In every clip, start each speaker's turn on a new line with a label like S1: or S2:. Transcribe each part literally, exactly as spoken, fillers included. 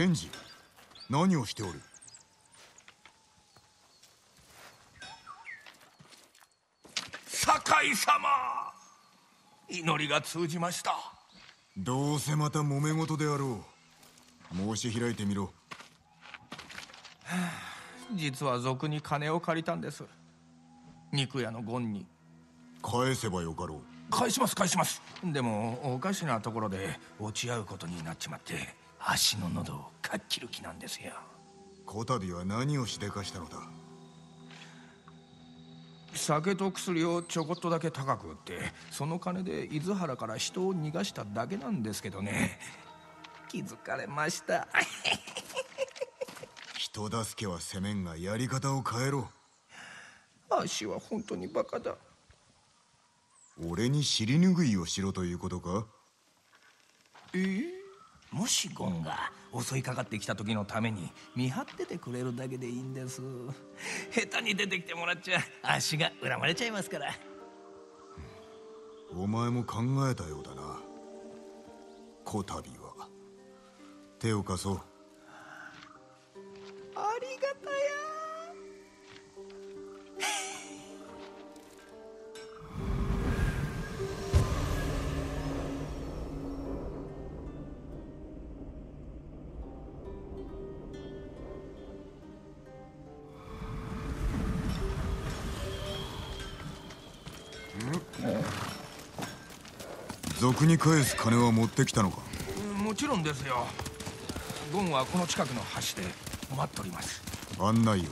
S1: 賢治、何をしておる？
S2: 酒井様、祈りが通じました。
S1: どうせまた揉め事であろう。申し開いてみろ。
S2: 実は賊に金を借りたんです。肉屋のゴンに。
S1: 返せばよかろう。
S2: 返します返します。でもおかしなところで落ち合うことになっちまって、足の喉をかっきる気なんですよ。
S1: こたびは何をしでかしたのだ？
S2: 酒と薬をちょこっとだけ高く売って、その金で伊豆原から人を逃がしただけなんですけどね。気づかれました。
S1: 人助けはせめんがやり方を変えろ。
S2: 足は本当にバカだ。
S1: 俺に尻拭いをしろということか？
S2: えー、もしゴンが襲いかかってきた時のために見張っててくれるだけでいいんです。下手に出てきてもらっちゃ足が恨まれちゃいますから。
S1: お前も考えたようだな。こたびは手を貸そう。
S2: ありがたや。
S1: 賊に返す金は持ってきたのか？
S2: もちろんですよ。ゴンはこの近くの橋で待っております。
S1: 案内を。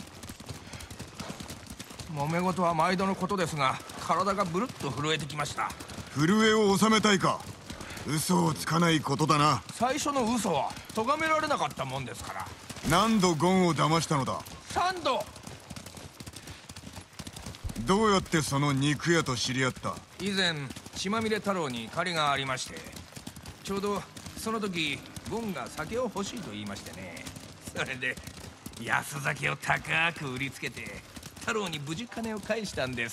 S2: 揉め事は毎度のことですが、体がブルッと震えてきました。
S1: 震えを収めたいか？嘘をつかないことだな。
S2: 最初の嘘は咎められなかったもんですから。
S1: 何度ゴンを騙したのだ？
S2: 三度。
S1: どうやってその肉屋と知り合った？
S2: 以前血まみれ太郎に借りがありまして、ちょうどその時ゴンが酒を欲しいと言いましてね。それで安酒を高く売りつけて太郎に無事金を返したんです。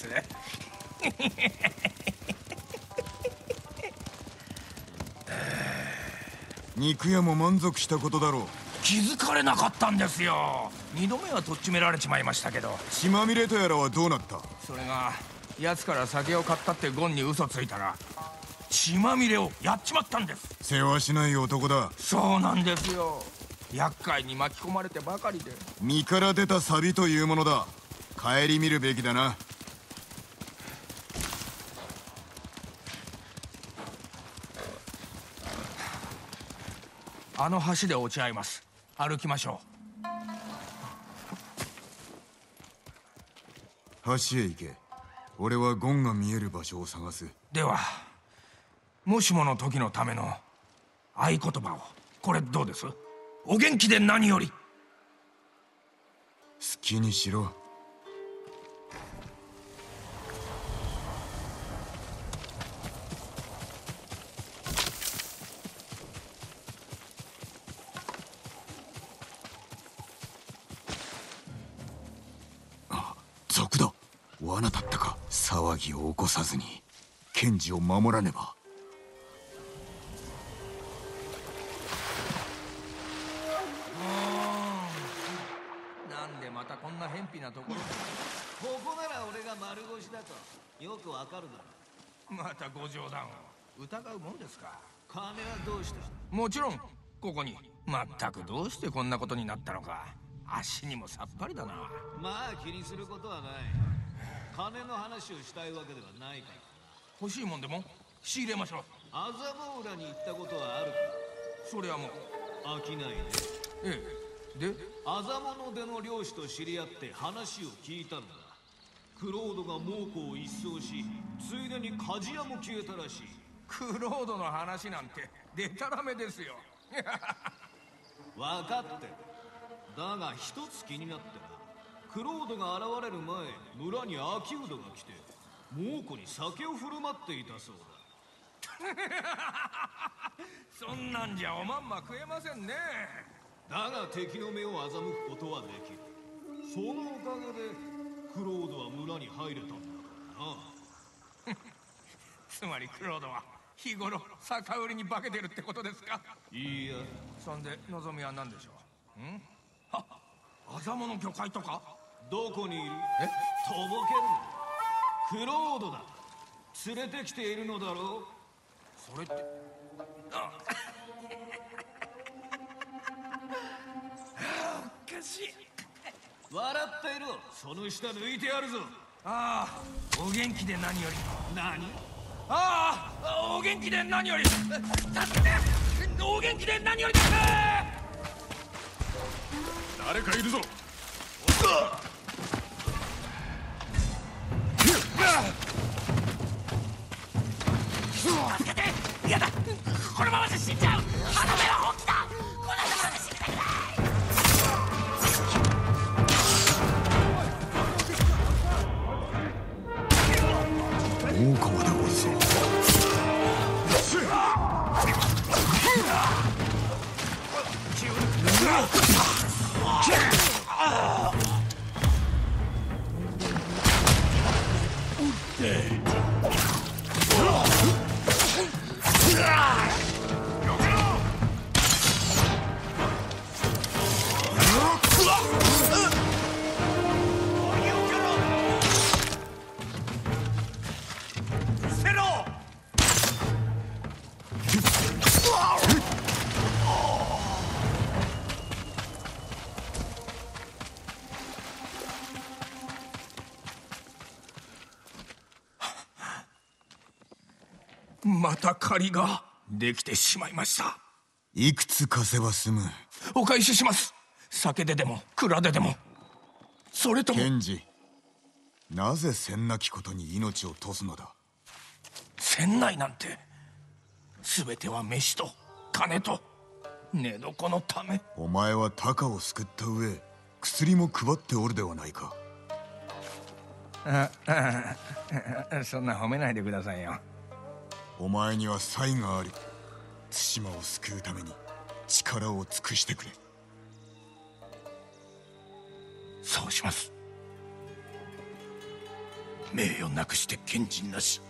S1: 肉屋も満足したことだろう。
S2: 気づかれなかったんですよ。二度目はとっちめられちまいましたけど。
S1: 血まみれとやらはどうなった？
S2: それが奴から酒を買ったってゴンに嘘ついたら血まみれをやっちまったんです。
S1: 世話しない男だ。
S2: そうなんですよ。厄介に巻き込まれてばかりで。
S1: 身から出たサビというものだ。顧みるべきだな。
S2: あの橋で落ち合います。歩きましょ
S1: う。橋へ行け。俺はゴンが見える場所を探す。
S2: ではもしもの時のための合言葉を。これどうです？お元気で何より。
S1: 好きにしろ。賊だ。罠だったか。騒ぎを起こさずに賢治を守らねば。
S2: なんでまたこんな偏僻なところ。
S3: ここなら俺が丸腰だとよくわかるだろ。
S2: またご冗談を。疑うもんですか。
S3: 金はどうした？
S2: もちろんここに。まったくどうしてこんなことになったのか足にもさっぱりだな。
S3: まあ気にすることはない。金の話をしたいわけではないから。
S2: 欲しいもんでも仕入れましょう。
S3: 麻布浦に行ったことはあるか？
S2: それはもう
S3: 飽きないね。
S2: ええ。で
S3: 麻布の出の漁師と知り合って話を聞いたのだ。クロードが猛虎を一掃し、ついでに鍛冶屋も消えたらしい。
S2: クロードの話なんてデタラメですよ。
S3: 分かってる。だが一つ気になってな。クロードが現れる前、村に秋人が来て猛虎に酒を振る舞っていたそうだ。
S2: そんなんじゃおまんま食えませんね。
S3: だが敵の目を欺くことはできる。そのおかげでクロードは村に入れたんだからな。
S2: つまりクロードは日頃酒売りに化けてるってことですか？
S3: いいや、
S2: そんで望みは何でしょう？んはアザモの魚介とか？
S3: どこにいる？
S2: え
S3: とぼけるな。クロードだ。連れてきているのだろう。
S2: それってあおかしい。
S3: 笑っていろ。その下抜いてやるぞ。
S2: ああ、お元気で何より。
S3: 何？
S2: ああ、お元気で何より。助けて！お元気で何よりです。
S1: 誰かいるぞ。
S2: 助けて！嫌だ！このままじゃ死んじゃう！花芽は本気だ！こんなところで死にたくない！
S1: 大川でおるぞ。
S2: また借りができてしまいました。
S1: いくつ貸せば済む？
S2: お返しします。酒ででも蔵ででも。それとも
S1: 検事、なぜせんなきことに命を賭すのだ？
S2: 船内なんて全ては飯と金と寝床のため。
S1: お前はタカを救った上、薬も配っておるではないか。
S2: ああそんな褒めないでくださいよ。
S1: お前には才がある。対馬を救うために力を尽くしてくれ。
S2: そうします。名誉なくして賢人なし。